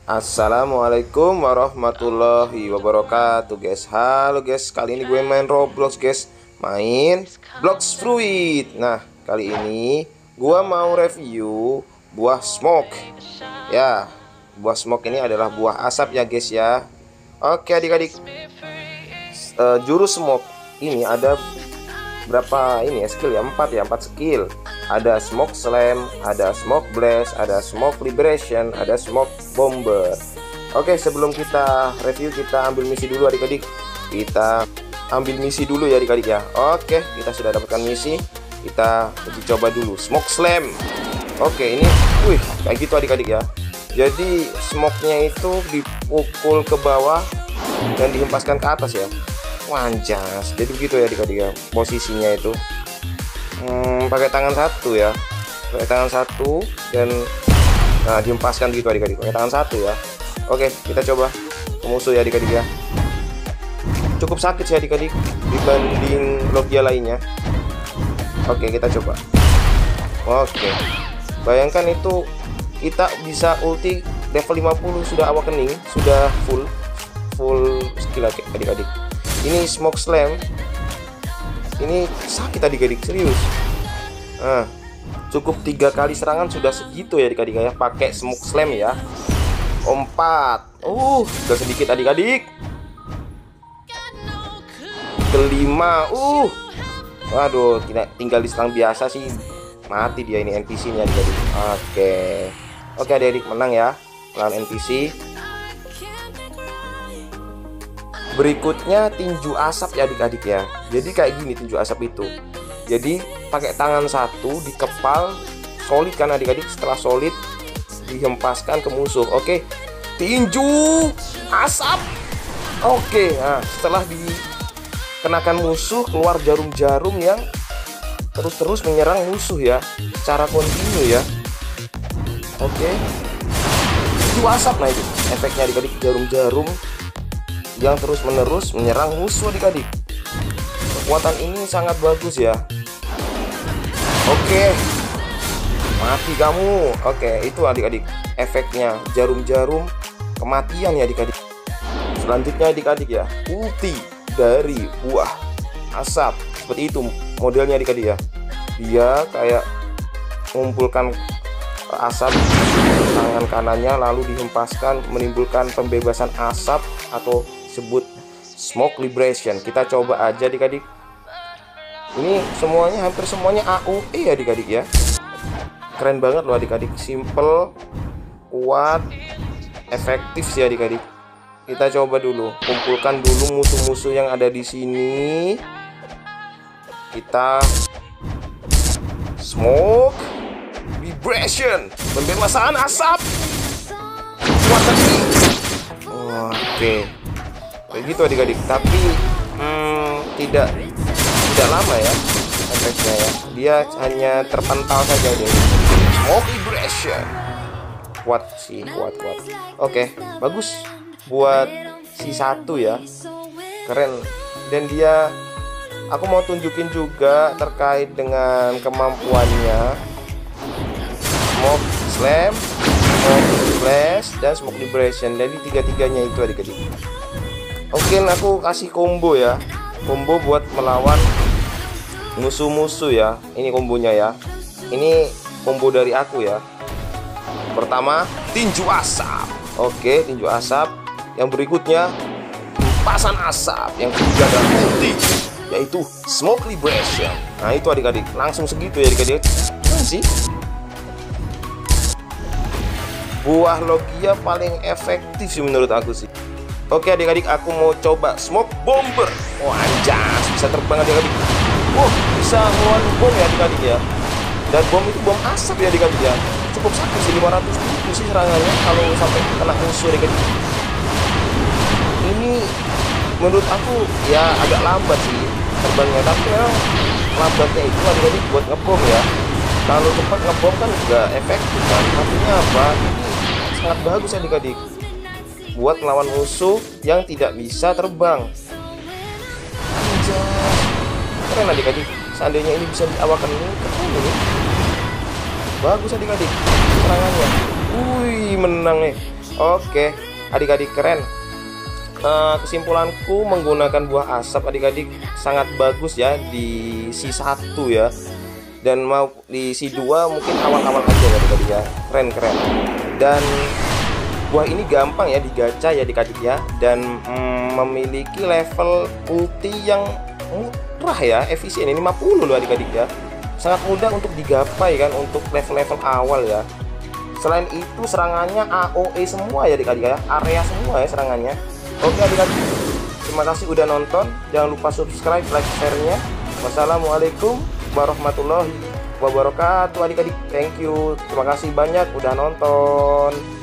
Assalamualaikum warahmatullahi wabarakatuh guys. Halo guys, kali ini gue main Roblox guys. Main Blox Fruit. Nah, kali ini gue mau review buah smoke. Ya, buah smoke ini adalah buah asap ya guys ya. Oke adik-adik, jurus smoke ini ada berapa ini ya, skill ya, 4 skill. Ada smoke slam, ada smoke blast, ada smoke liberation, ada smoke bomber. Oke, sebelum kita review, kita ambil misi dulu adik-adik. Kita ambil misi dulu ya adik-adik ya. Oke, kita sudah dapatkan misi. Kita uji coba dulu smoke slam. Oke, ini wih kayak gitu adik-adik ya. Jadi smoke-nya itu dipukul ke bawah dan dihempaskan ke atas ya. Wanjas. Jadi begitu ya adik-adik ya posisinya itu. Pakai tangan satu ya, pakai tangan satu dan dihempaskan gitu adik-adik, pakai tangan satu ya. Oke, kita coba ke musuh ya adik-adik ya. Cukup sakit sih adik-adik dibanding Logia lainnya. Oke, kita coba. Oke, bayangkan itu kita bisa ulti level 50 sudah awakening, sudah full skill adik-adik. Ini smoke slam, ini sakit adik-adik, serius. Cukup 3 kali serangan sudah segitu ya adik-adik ya, pakai smoke slam ya. 4 udah sedikit adik-adik. Kelima waduh, tinggal diserang biasa sih mati dia, ini NPC nya adik-adik. Oke adik-adik, menang ya melawan NPC. Berikutnya tinju asap ya adik-adik ya. Jadi kayak gini tinju asap itu. Jadi pakai tangan satu dikepal solid kan adik-adik. Setelah solid dihempaskan ke musuh. Oke, tinju asap. Oke, nah setelah dikenakan musuh keluar jarum-jarum yang terus menyerang musuh ya, secara kontinu ya. Oke, tinju asap, nah itu efeknya adik-adik, jarum-jarum yang terus-menerus menyerang musuh adik-adik. Kekuatan ini sangat bagus ya. Oke, mati kamu. Oke, itu adik-adik efeknya, jarum-jarum kematian ya adik-adik. Selanjutnya adik-adik ya, ulti dari buah asap. Seperti itu modelnya adik-adik ya. Dia kayak mengumpulkan asap tangan kanannya lalu dihempaskan, menimbulkan pembebasan asap atau sebut smoke liberation. Kita coba aja adik-adik. Ini semuanya, hampir semuanya AOE ya adik-adik ya. Keren banget loh adik-adik, simple, kuat, efektif sih adik-adik. Kita coba dulu, kumpulkan dulu musuh-musuh yang ada di sini. Kita smoke liberation, pembebasan asap. Kekuatan ini. Oke. Begitu adik-adik, tapi tidak lama ya efeknya ya. Dia hanya terpental saja deh. Smoke liberation. Kuat sih, kuat. Oke, bagus buat si 1 ya. Keren. Dan dia, aku mau tunjukin juga terkait dengan kemampuannya. Smoke slam, smoke blast, dan smoke liberation. Jadi tiga-tiganya itu adik-adik. Oke, aku kasih combo ya, combo buat melawan musuh-musuh ya. Ini kombonya ya. Ini combo dari aku ya. Pertama, tinju asap. Oke, tinju asap. Yang berikutnya, hempasan asap. Yang ketiga adalah ulti, yaitu smoke liberation. Nah itu adik-adik, langsung segitu ya adik-adik. Sih buah Logia paling efektif sih menurut aku sih. Oke adik-adik, aku mau coba smoke bomber. Anjas, bisa terbang adik-adik. Bisa ngeluarin bom ya adik-adik ya. Dan bom itu bom asap ya adik-adik ya. Cukup sakit sih, 500 sih serangannya kalau sampai kena musuh adik-adik. Ini menurut aku ya agak lambat sih terbangnya, tapi memang lambatnya itu adik-adik buat ngebom ya. Kalau cepat ngebom kan juga efektif kan. Artinya apa? Ini sangat bagus adik-adik buat melawan musuh yang tidak bisa terbang. Keren adik-adik. Seandainya ini bisa diawakan ini, keren ini. Bagus adik-adik serangannya. Menang nih. Oke, adik-adik keren. Kesimpulanku menggunakan buah asap adik-adik sangat bagus ya di C1 ya. Dan mau di C2 mungkin awal-awal aja ya adik-adik ya. Keren. Dan buah ini gampang ya digacha ya adik-adik ya. Dan memiliki level ulti yang murah ya, efisien. Ini 50 loh adik-adik ya. Sangat mudah untuk digapai kan untuk level-level awal ya. Selain itu serangannya AOE semua ya adik-adik ya, area semua ya serangannya. Oke adik-adik, terima kasih udah nonton. Jangan lupa subscribe, like, share-nya. Wassalamualaikum warahmatullahi wabarakatuh adik-adik. Thank you, terima kasih banyak udah nonton.